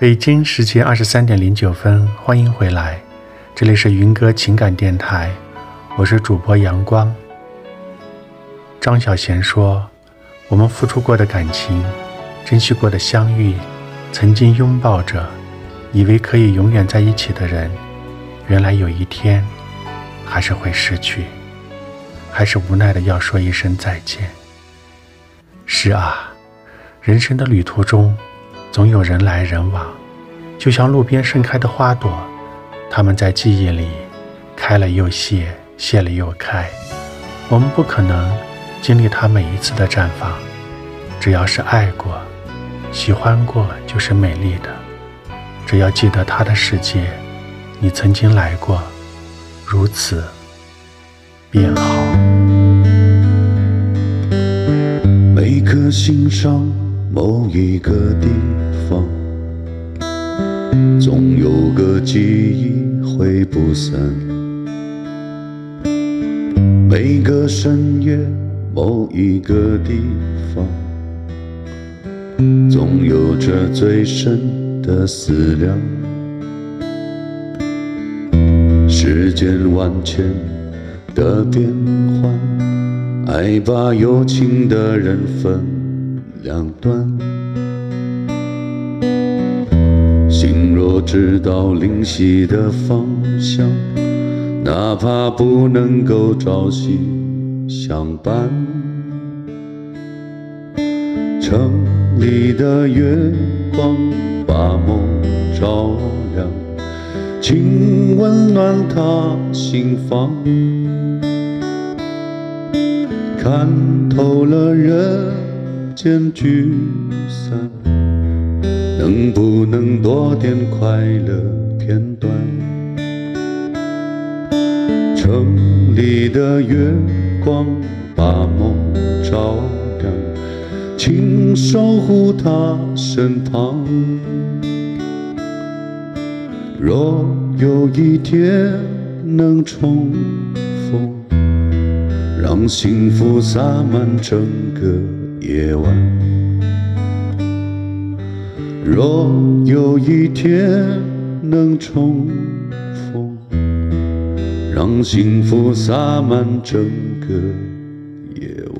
北京时间23:09，欢迎回来，这里是云歌情感电台，我是主播阳光。张小娴说，我们付出过的感情，珍惜过的相遇，曾经拥抱着以为可以永远在一起的人，原来有一天还是会失去，还是无奈的要说一声再见。是啊，人生的旅途中总有人来人往，就像路边盛开的花朵，它们在记忆里开了又谢，谢了又开。我们不可能经历它每一次的绽放，只要是爱过，喜欢过就是美丽的。只要记得它的世界，你曾经来过，如此便好。 每颗心上某一个地方，总有个记忆挥不散。每个深夜某一个地方，总有着最深的思量。世间万千的变幻，爱把有情的人分两端。心若知道灵犀的方向，哪怕不能够朝夕相伴。城里的月光把梦照亮，请温暖他心房。看透了人间聚散，能不能多点快乐片段？城里的月光把梦照亮，请守护他身旁。若有一天能重逢，让幸福洒满整个夜晚。若有一天能重逢，让幸福洒满整个夜晚。